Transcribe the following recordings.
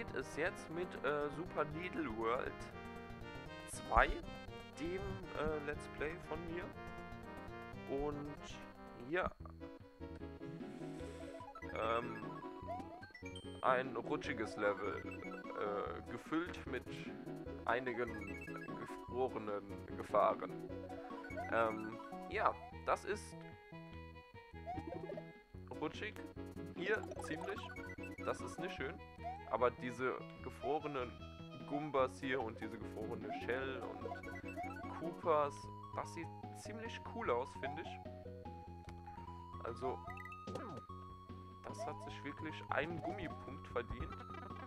geht es jetzt mit Super Needle World 2, dem Let's Play von mir. Und ja, ein rutschiges Level, gefüllt mit einigen gefrorenen Gefahren. Ja, das ist rutschig hier ziemlich. Das ist nicht schön. Aber diese gefrorenen Gumbas hier und diese gefrorene Shell und Koopas, das sieht ziemlich cool aus, finde ich. Also, das hat sich wirklich einen Gummipunkt verdient.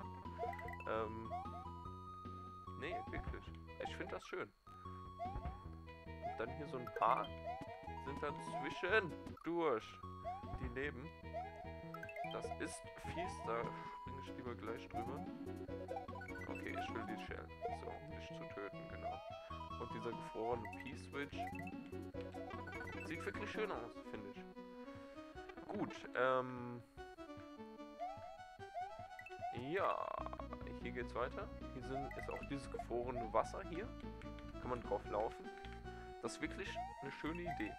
Nee, wirklich. Ich finde das schön. Und dann hier so ein paar sind dazwischen durch die Leben. Das ist fies, da springe ich lieber gleich drüber. Okay, ich will die Shell. So, um dich zu töten, genau. Und dieser gefrorene P-Switch sieht wirklich schön aus, finde ich. Gut, ja, hier geht's weiter. Hier ist auch dieses gefrorene Wasser hier. Kann man drauf laufen. Das ist wirklich eine schöne Idee.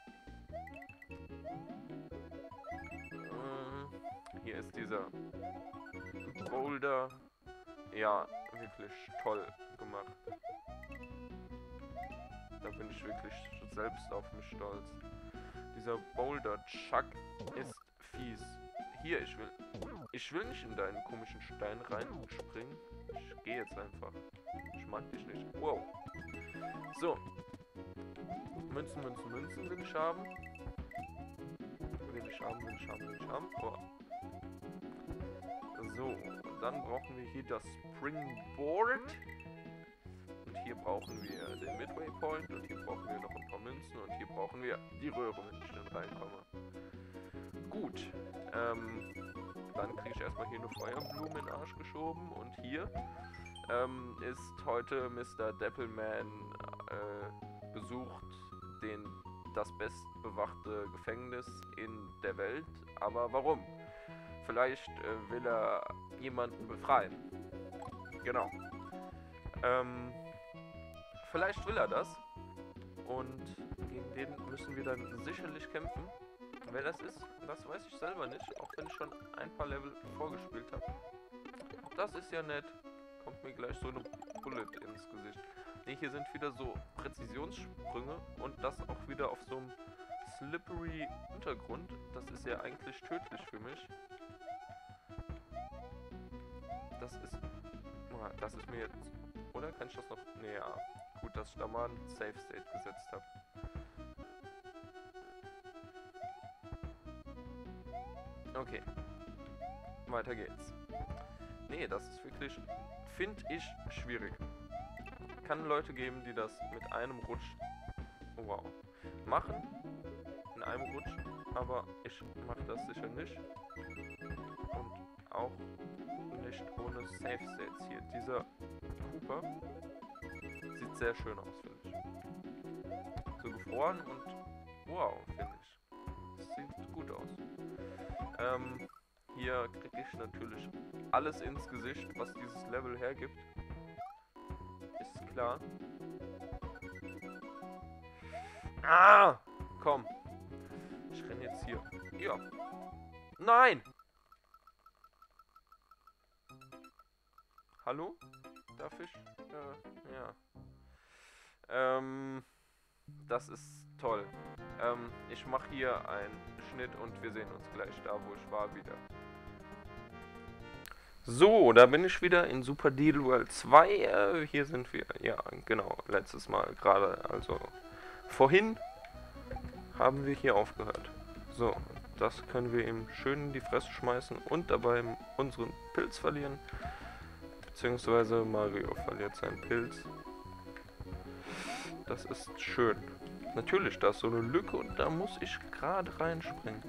Hier ist dieser Boulder. Ja, wirklich toll gemacht. Da bin ich wirklich selbst auf mich stolz. Dieser Boulder-Chuck ist fies. Hier, ich will nicht in deinen komischen Stein reinspringen. Ich gehe jetzt einfach. Ich mag dich nicht. Wow. So. Münzen, Münzen, Münzen will ich haben. Will ich haben. Oh. So, und dann brauchen wir hier das Springboard. Und hier brauchen wir den Midway Point. Und hier brauchen wir noch ein paar Münzen. Und hier brauchen wir die Röhre, wenn ich dann reinkomme. Gut, dann kriege ich erstmal hier eine Feuerblume in den Arsch geschoben. Und hier ist heute Mr. Deppelman besucht das bestbewachte Gefängnis in der Welt. Aber warum? Vielleicht will er jemanden befreien. Genau. Vielleicht will er das. Und gegen den müssen wir dann sicherlich kämpfen. Wer das ist, das weiß ich selber nicht. Auch wenn ich schon ein paar Level vorgespielt habe. Das ist ja nett. Kommt mir gleich so eine Bullet ins Gesicht. Ne, hier sind wieder so Präzisionssprünge. Und das auch wieder auf so einem slippery Untergrund. Das ist ja eigentlich tödlich für mich. Das ist mir jetzt... Oder kann ich das noch... Ne, ja. Gut, dass ich da mal ein Safe State gesetzt habe. Okay. Weiter geht's. Nee, das ist wirklich... Finde ich schwierig. Kann Leute geben, die das mit einem Rutsch... Oh, wow. Machen. In einem Rutsch. Aber ich mache das sicher nicht. Und auch nicht ohne Safe States hier. Dieser Koopa sieht sehr schön aus, finde ich. So gefroren und wow, finde ich. Das sieht gut aus. Hier kriege ich natürlich alles ins Gesicht, was dieses Level hergibt. Ist klar. Ah! Komm. Ich renne jetzt hier. Ja. Nein! Hallo? Darf ich? Ja. Das ist toll. Ich mache hier einen Schnitt und wir sehen uns gleich da, wo ich war, wieder. So, da bin ich wieder in Super Needle World 2. Hier sind wir. Ja, genau. Letztes Mal gerade, also vorhin haben wir hier aufgehört. So, das können wir ihm schön in die Fresse schmeißen und dabei unseren Pilz verlieren. Beziehungsweise Mario verliert seinen Pilz. Das ist schön. Natürlich, da ist so eine Lücke und da muss ich gerade reinspringen.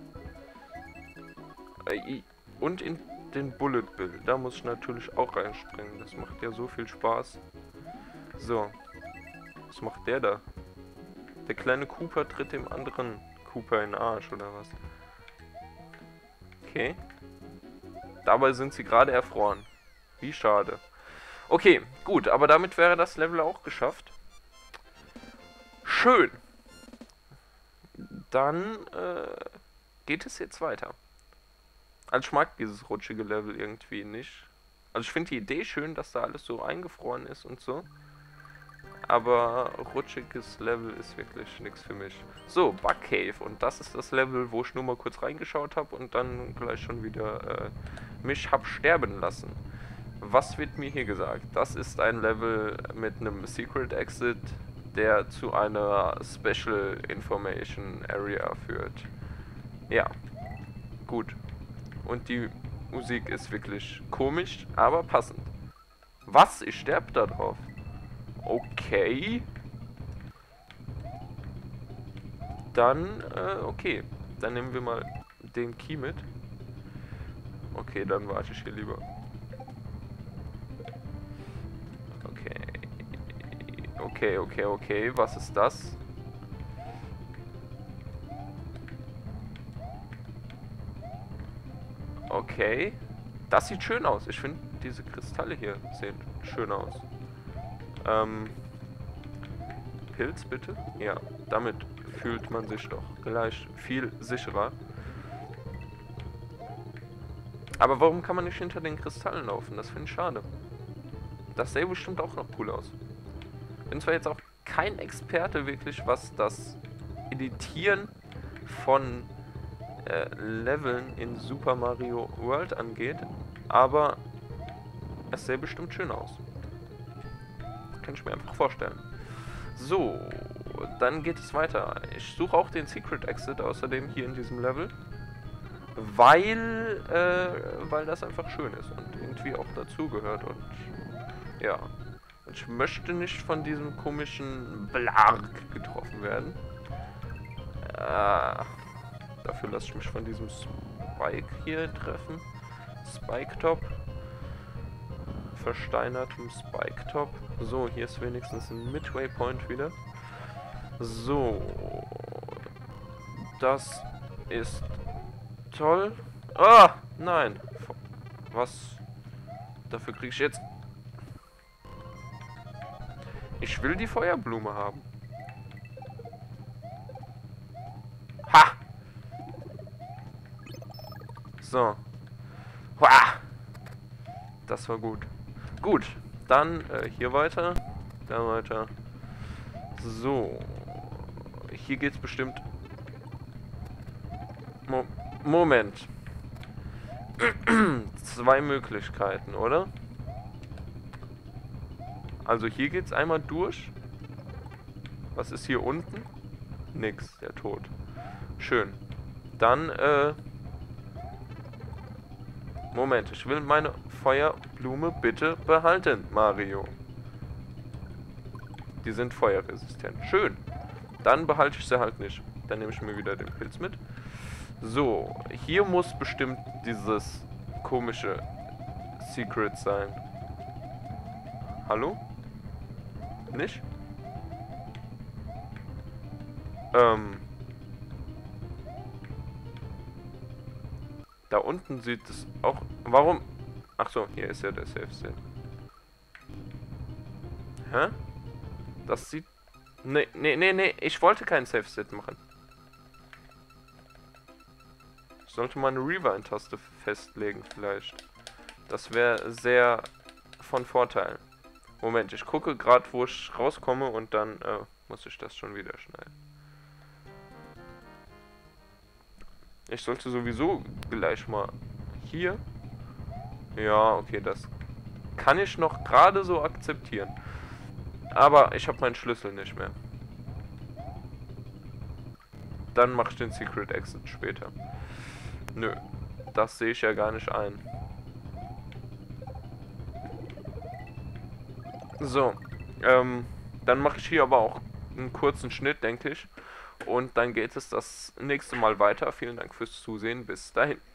Und in den Bullet Bill, da muss ich natürlich auch reinspringen. Das macht ja so viel Spaß. So. Was macht der da? Der kleine Koopa tritt dem anderen Koopa in den Arsch, oder was? Okay. Dabei sind sie gerade erfroren. Wie schade. Okay, gut, aber damit wäre das Level auch geschafft. Schön. Dann geht es jetzt weiter. Also ich mag dieses rutschige Level irgendwie nicht. Also ich finde die Idee schön, dass da alles so eingefroren ist und so. Aber rutschiges Level ist wirklich nichts für mich. So, Bug Cave. Und das ist das Level, wo ich nur mal kurz reingeschaut habe und dann gleich schon wieder mich hab sterben lassen. Was wird mir hier gesagt? Das ist ein Level mit einem Secret Exit, der zu einer Special Information Area führt. Ja, gut. Und die Musik ist wirklich komisch, aber passend. Was? Ich sterbe da drauf. Okay. Dann, okay. Dann nehmen wir mal den Key mit. Okay, dann warte ich hier lieber. Okay. Was ist das? Okay. Das sieht schön aus. Ich finde, diese Kristalle hier sehen schön aus. Pilz bitte? Ja, damit fühlt man sich doch gleich viel sicherer. Aber warum kann man nicht hinter den Kristallen laufen? Das finde ich schade. Das sähe bestimmt auch noch cool aus. Bin zwar jetzt auch kein Experte wirklich, was das Editieren von Leveln in Super Mario World angeht, aber es sähe bestimmt schön aus. Kann ich mir einfach vorstellen. So, dann geht es weiter. Ich suche auch den Secret Exit außerdem hier in diesem Level, weil das einfach schön ist und irgendwie auch dazugehört und ja. Und ich möchte nicht von diesem komischen Blark getroffen werden. Dafür lasse ich mich von diesem Spike hier treffen. Spike-Top. Versteinertem Spike-Top. So, hier ist wenigstens ein Midway-Point wieder. So. Das ist toll. Ah, nein. Was? Dafür kriege ich jetzt... Ich will die Feuerblume haben. Ha! So. Hua! Das war gut. Gut, dann hier weiter. Da weiter. So. Hier geht's bestimmt... Moment. Zwei Möglichkeiten, oder? Also hier geht's einmal durch. Was ist hier unten? Nix, der Tod. Schön. Dann, Moment, ich will meine Feuerblume bitte behalten, Mario. Die sind feuerresistent. Schön. Dann behalte ich sie halt nicht. Dann nehme ich mir wieder den Pilz mit. So, hier muss bestimmt dieses komische Secret sein. Hallo? Nicht? Da unten sieht es auch... Warum? Ach so, hier ist ja der Safe State. Hä? Das sieht... Nee. Ich wollte keinen Safe State machen. Ich sollte mal eine Rewind-Taste festlegen vielleicht. Das wäre sehr von Vorteil. Moment, ich gucke gerade, wo ich rauskomme und dann muss ich das schon wieder schneiden. Ich sollte sowieso gleich mal hier. Ja, okay, das kann ich noch gerade so akzeptieren. Aber ich habe meinen Schlüssel nicht mehr. Dann mache ich den Secret Exit später. Nö, das sehe ich ja gar nicht ein. So, dann mache ich hier aber auch einen kurzen Schnitt, denke ich. Und dann geht es das nächste Mal weiter. Vielen Dank fürs Zusehen. Bis dahin.